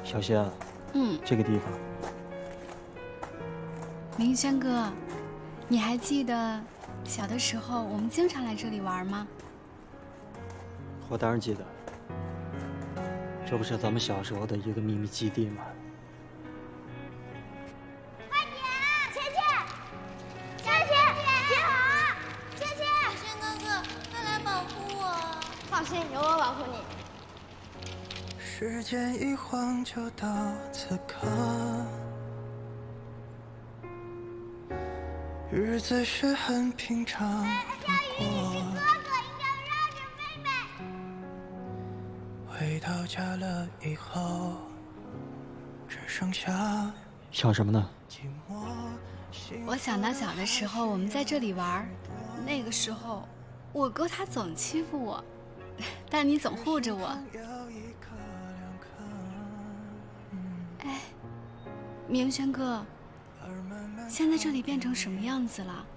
小仙，这个地方， 明轩哥，你还记得小的时候我们经常来这里玩吗？ 我当然记得，这不是咱们小时候的一个秘密基地吗？ 快点，芊芊，芊芊，你好，芊芊， 轩哥哥，快来保护我！ 放心，有我保护你。 时间一晃就到此刻，日子是很平常的过。 哥哥应该绕着妹妹。 回到家了以后，只剩下想什么呢？ 寂寞。 我想到小的时候我们在这里玩，那个时候我哥他总欺负我，但你总护着我。哎，明轩哥，现在这里变成什么样子了？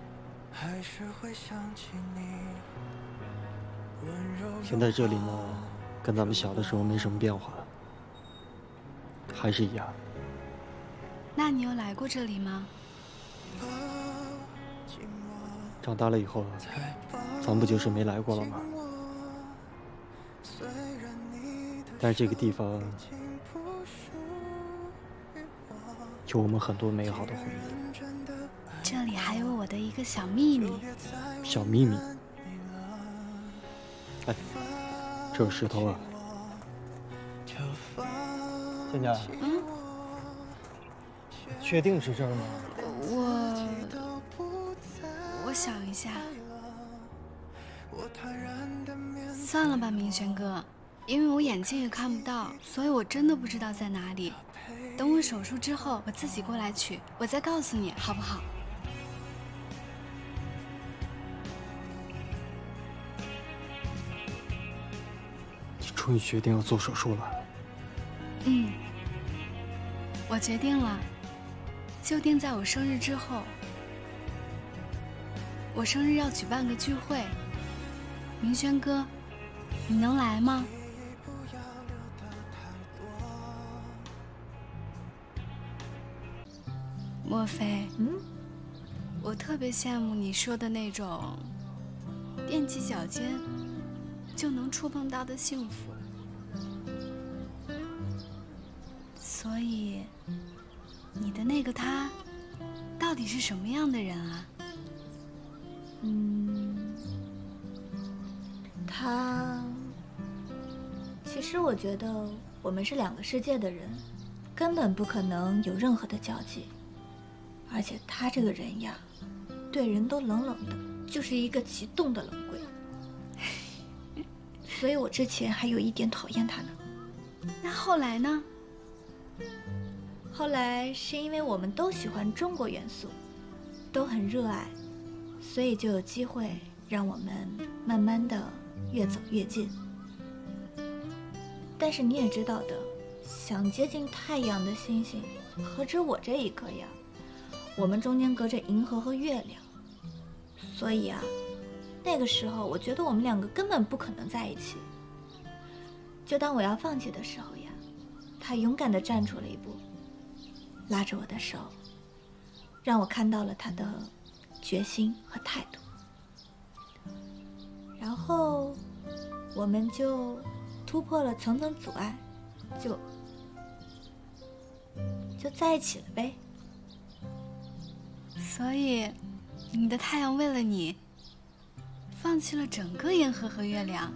现在这里呢，跟咱们小的时候没什么变化，还是一样。 那你有来过这里吗？ 长大了以后，咱不就是没来过了吗？但是这个地方有我们很多美好的回忆。 这里还有我的一个小秘密。 小秘密？哎，这有石头啊！倩倩，确定是这儿吗？ 我想一下，算了吧，明轩哥，因为我眼睛也看不到，所以我真的不知道在哪里。等我手术之后，我自己过来取，我再告诉你，好不好？ 你终于决定要做手术了？ 我决定了，就定在我生日之后。我生日要举办个聚会，明轩哥，你能来吗？莫非，我特别羡慕你说的那种踮起脚尖就能触碰到的幸福。所以，你的那个他，到底是什么样的人啊？ 其实我觉得我们是两个世界的人，根本不可能有任何的交集。而且他这个人呀，对人都冷冷的，就是一个极冻的冷鬼。所以我之前还有一点讨厌他呢。 那后来呢？ 后来是因为我们都喜欢中国元素，都很热爱，所以就有机会让我们慢慢的越走越近。但是你也知道的，想接近太阳的星星何止我这一个呀，我们中间隔着银河和月亮。所以啊，那个时候我觉得我们两个根本不可能在一起。就当我要放弃的时候呀，他勇敢地站出了一步，拉着我的手，让我看到了他的决心和态度。然后我们就突破了层层阻碍，就在一起了呗。 所以，你的太阳为了你，放弃了整个银河和月亮，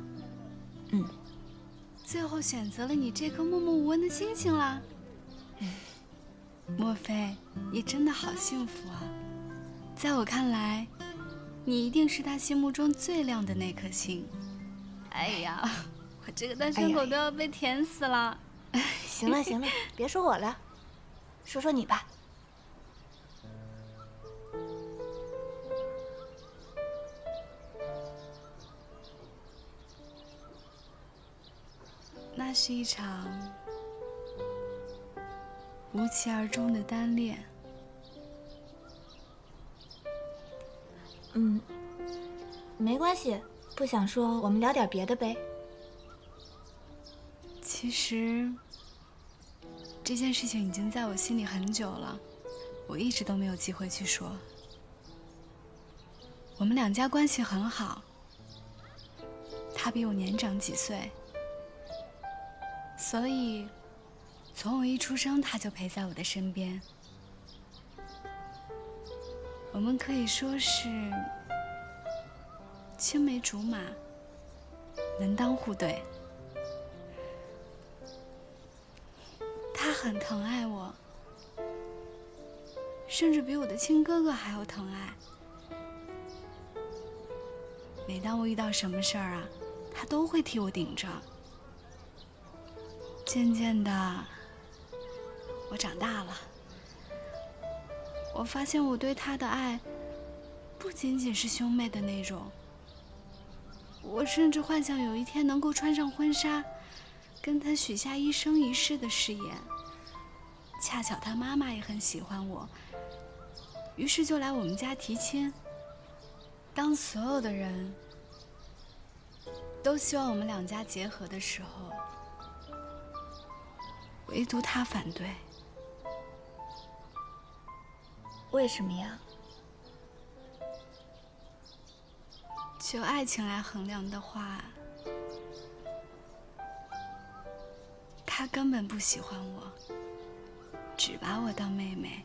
最后选择了你这颗默默无闻的星星啦。莫非你真的好幸福啊？在我看来，你一定是他心目中最亮的那颗星。哎呀，我这个单身狗都要被甜死了。 行了行了，别说我了，说说你吧。 那是一场无疾而终的单恋。 没关系，不想说，我们聊点别的呗。 其实这件事情已经在我心里很久了，我一直都没有机会去说。我们两家关系很好，他比我年长几岁，所以从我一出生他就陪在我的身边。我们可以说是青梅竹马，门当户对。他很疼爱我，甚至比我的亲哥哥还要疼爱。每当我遇到什么事儿啊，他都会替我顶着。渐渐的，我长大了，我发现我对他的爱不仅仅是兄妹的那种。我甚至幻想有一天能够穿上婚纱，跟他许下一生一世的誓言。恰巧他妈妈也很喜欢我，于是就来我们家提亲。当所有的人都希望我们两家结合的时候，唯独他反对。 为什么呀？ 就爱情来衡量的话，他根本不喜欢我，只把我当妹妹。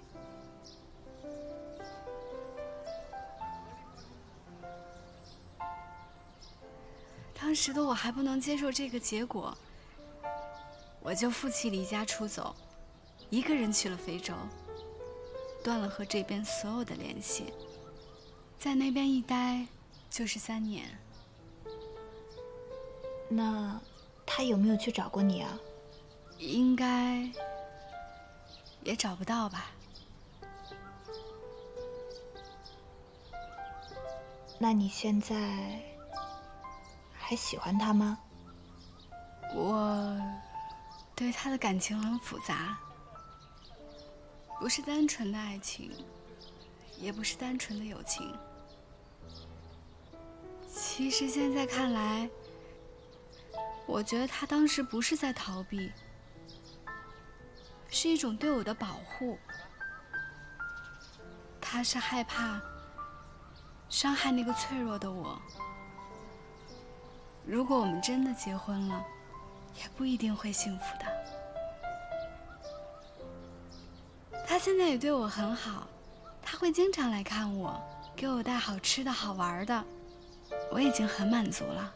当时的我还不能接受这个结果，我就负气离家出走，一个人去了非洲，断了和这边所有的联系，在那边一待就是3年。 那他有没有去找过你啊？ 应该也找不到吧。 那你现在还喜欢他吗？ 我对他的感情很复杂，不是单纯的爱情，也不是单纯的友情。其实现在看来，我觉得他当时不是在逃避，是一种对我的保护。他是害怕伤害那个脆弱的我。如果我们真的结婚了，也不一定会幸福的。他现在也对我很好，他会经常来看我，给我带好吃的好玩的，我已经很满足了。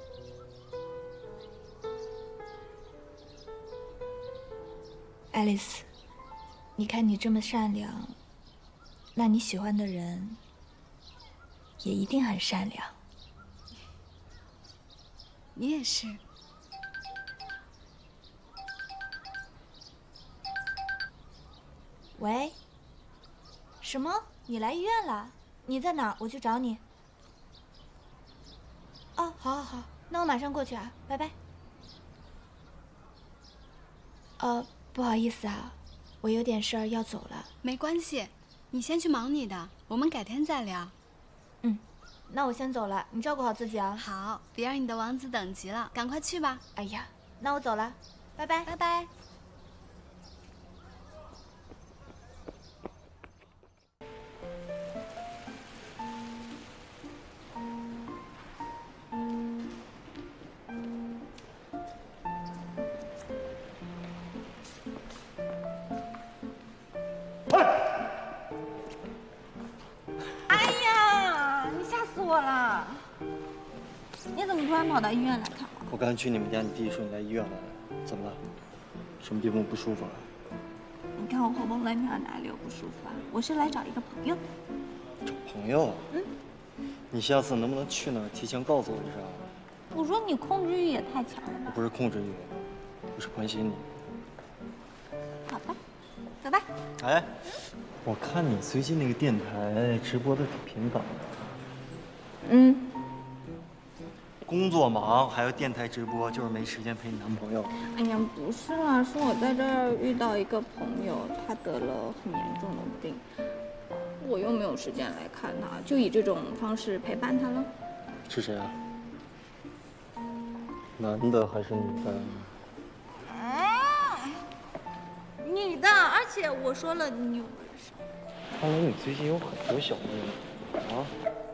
爱丽丝，你看你这么善良，那你喜欢的人也一定很善良。 你也是。 喂？什么？你来医院了？你在哪儿？我去找你。哦，好好好，那我马上过去啊，拜拜。不好意思啊，我有点事儿要走了。 没关系，你先去忙你的，我们改天再聊。 那我先走了，你照顾好自己啊。 好，别让你的王子等急了，赶快去吧。 哎呀，那我走了，拜拜， 拜拜。 你怎么突然跑到医院来看我？ 我刚去你们家，你弟说你来医院来了，怎么了？什么地方不舒服啊？ 你看我活蹦乱跳哪里有不舒服啊？我是来找一个朋友。 找朋友？你下次能不能去那儿提前告诉我一声？ 我说你控制欲也太强了吧？ 我不是控制欲，我是关心你。 好吧，走吧。 哎，我看你最近那个电台直播的挺频繁的。工作忙，还有电台直播，就是没时间陪你男朋友。 哎呀，不是啦，是我在这儿遇到一个朋友，他得了很严重的病，我又没有时间来看他，就以这种方式陪伴他了。 是谁啊？男的还是女的？ 且我说了，你看来你最近有很多小秘密啊。